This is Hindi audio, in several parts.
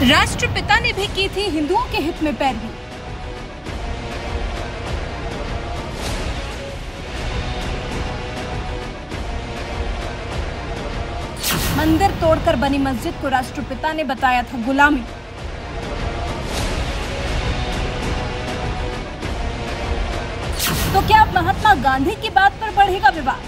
राष्ट्रपिता ने भी की थी हिंदुओं के हित में पैरवी। मंदिर तोड़कर बनी मस्जिद को राष्ट्रपिता ने बताया था गुलामी। तो क्या अब महात्मा गांधी की बात पर बढ़ेगा विवाद?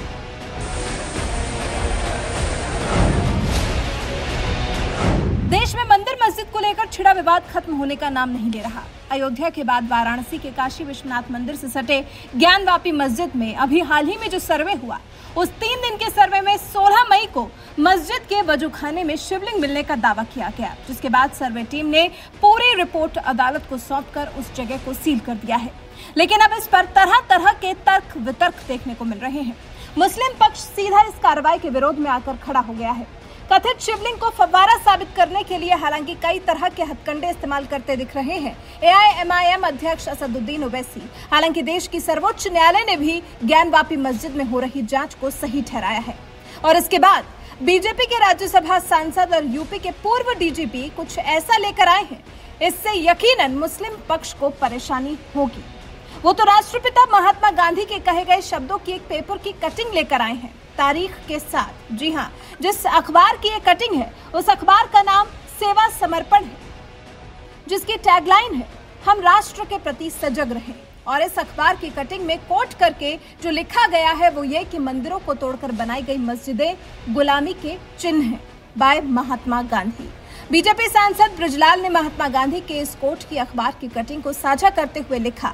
देश में मंदिर मस्जिद को लेकर छिड़ा विवाद खत्म होने का नाम नहीं ले रहा। अयोध्या के बाद वाराणसी के काशी विश्वनाथ मंदिर से सटे ज्ञानवापी मस्जिद में अभी हाल ही में जो सर्वे हुआ, उस 3 दिन के सर्वे में 16 मई को मस्जिद के वजूखाने में शिवलिंग मिलने का दावा किया गया, जिसके बाद सर्वे टीम ने पूरी रिपोर्ट अदालत को सौंपकर उस जगह को सील कर दिया है। लेकिन अब इस पर तरह तरह के तर्क वितर्क देखने को मिल रहे हैं। मुस्लिम पक्ष सीधा इस कार्रवाई के विरोध में आकर खड़ा हो गया है। कथित शिवलिंग को फव्वारा साबित करने के लिए हालांकि कई तरह के हथकंडे इस्तेमाल करते दिख रहे हैं AIMIM अध्यक्ष असदुद्दीन ओवैसी। हालांकि देश की सर्वोच्च न्यायालय ने भी ज्ञानवापी मस्जिद में हो रही जांच को सही ठहराया है। और इसके बाद बीजेपी के राज्यसभा सांसद और यूपी के पूर्व DGP कुछ ऐसा लेकर आए हैं, इससे यकीनन मुस्लिम पक्ष को परेशानी होगी। वो तो राष्ट्रपिता महात्मा गांधी के कहे गए शब्दों की एक पेपर की कटिंग लेकर आए हैं, तारीख के साथ। जी हाँ, जिस अखबार की ये कटिंग है उस अखबार का नाम सेवा समर्पण है, जिसकी टैगलाइन है हम राष्ट्र के प्रति सजग रहें। और इस अखबार की कटिंग में कोट करके जो लिखा गया है वो ये कि मंदिरों को तोड़कर बनाई गई मस्जिदें गुलामी के चिन्ह हैं, बाय महात्मा गांधी। बीजेपी सांसद ब्रजलाल ने महात्मा गांधी के इस कोट की अखबार की कटिंग को साझा करते हुए लिखा,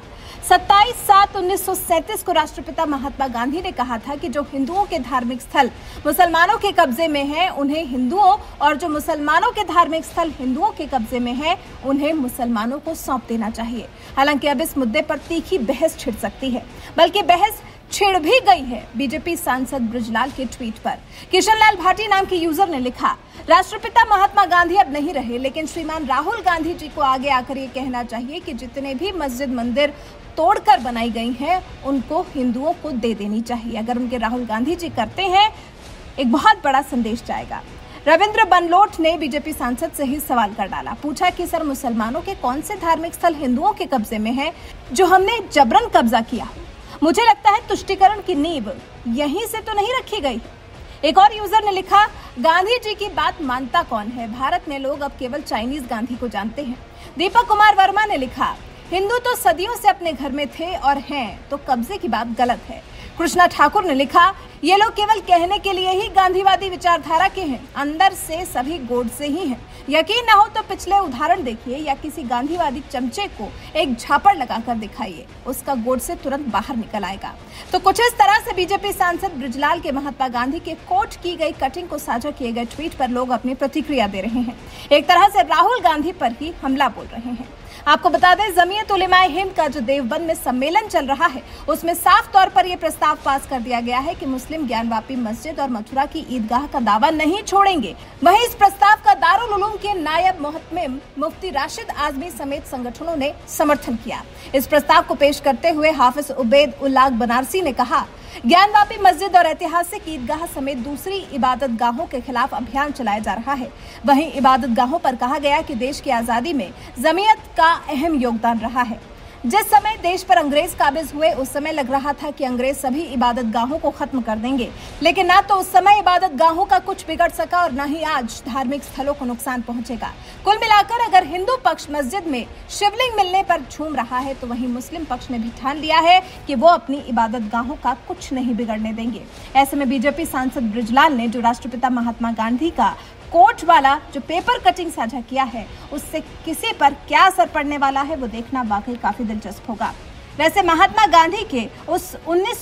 27/7/1937 को राष्ट्रपिता महात्मा गांधी ने कहा था कि जो हिंदुओं के धार्मिक स्थल मुसलमानों के कब्जे में हैं, उन्हें हिंदुओं, और जो मुसलमानों के धार्मिक स्थल हिंदुओं के कब्जे में हैं, उन्हें मुसलमानों को सौंप देना चाहिए। हालांकि अब इस मुद्दे पर तीखी बहस छिड़ सकती है, बल्कि बहस छिड़ भी गई है बीजेपी सांसद ब्रजलाल के ट्वीट पर। किशनलाल भाटी नाम के यूजर ने लिखा, राष्ट्रपिता महात्मा गांधी अब नहीं रहे, लेकिन श्रीमान राहुल गांधी जी को आगे आकर ये कहना चाहिए कि जितने भी मस्जिद मंदिर तोड़कर बनाई गई हैं, उनको हिंदुओं को दे देनी चाहिए। अगर उनके राहुल गांधी जी करते हैं, एक बहुत बड़ा संदेश जाएगा। रविंद्र बनलोट ने बीजेपी सांसद से ही सवाल कर डाला, पूछा कि सर मुसलमानों के कौन से धार्मिक स्थल हिंदुओं के कब्जे में है जो हमने जबरन कब्जा किया? मुझे लगता है तुष्टीकरण की नींव यहीं से तो नहीं रखी गई। एक और यूजर ने लिखा, गांधी जी की बात मानता कौन है? भारत में लोग अब केवल चाइनीज गांधी को जानते हैं। दीपक कुमार वर्मा ने लिखा, हिंदू तो सदियों से अपने घर में थे और हैं, तो कब्जे की बात गलत है। कृष्णा ठाकुर ने लिखा, ये लोग केवल कहने के लिए ही गांधीवादी विचारधारा के हैं, अंदर से सभी गोड से ही हैं। यकीन ना हो तो पिछले उदाहरण देखिए या किसी गांधीवादी चमचे को एक झापड़ लगाकर दिखाइए, उसका गोड से तुरंत बाहर निकल आएगा। तो कुछ इस तरह से बीजेपी सांसद ब्रजलाल के महात्मा गांधी के कोट की गई कटिंग को साझा किए गए ट्वीट पर लोग अपनी प्रतिक्रिया दे रहे हैं। एक तरह से राहुल गांधी पर ही हमला बोल रहे हैं। आपको बता दें, जमीयत उलेमाए हिंद का जो देवबंद में सम्मेलन चल रहा है, उसमें साफ तौर पर यह प्रस्ताव पास कर दिया गया है कि मुस्लिम ज्ञानवापी मस्जिद और मथुरा की ईदगाह का दावा नहीं छोड़ेंगे। वहीं इस प्रस्ताव का दारुल उलूम के नायब मुहतमिम मुफ्ती राशिद आजमी समेत संगठनों ने समर्थन किया। इस प्रस्ताव को पेश करते हुए हाफिज उबैद उल्लाह बनारसी ने कहा, ज्ञानवापी मस्जिद और ऐतिहासिक ईदगाह समेत दूसरी इबादत गाहों के खिलाफ अभियान चलाया जा रहा है। वहीं इबादत गाहों पर कहा गया कि देश की आजादी में जमीयत का अहम योगदान रहा है। जिस समय देश पर अंग्रेज काबिज हुए, उस समय लग रहा था कि अंग्रेज सभी इबादत गाहों को खत्म कर देंगे, लेकिन ना तो उस समय इबादत गाहों का कुछ बिगड़ सका और न ही आज धार्मिक स्थलों को नुकसान पहुंचेगा। कुल मिलाकर अगर हिंदू पक्ष मस्जिद में शिवलिंग मिलने पर झूम रहा है, तो वहीं मुस्लिम पक्ष ने भी ठान लिया है कि वो अपनी इबादत गाहों का कुछ नहीं बिगड़ने देंगे। ऐसे में बीजेपी सांसद ब्रजलाल ने जो राष्ट्रपिता महात्मा गांधी का कोट वाला जो पेपर कटिंग साझा किया है, उससे किसी पर क्या असर पड़ने वाला है वो देखना वाकई काफी दिलचस्प होगा। वैसे महात्मा गांधी के उस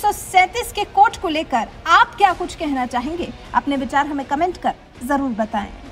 1937 के कोट को लेकर आप क्या कुछ कहना चाहेंगे? अपने विचार हमें कमेंट कर जरूर बताएं।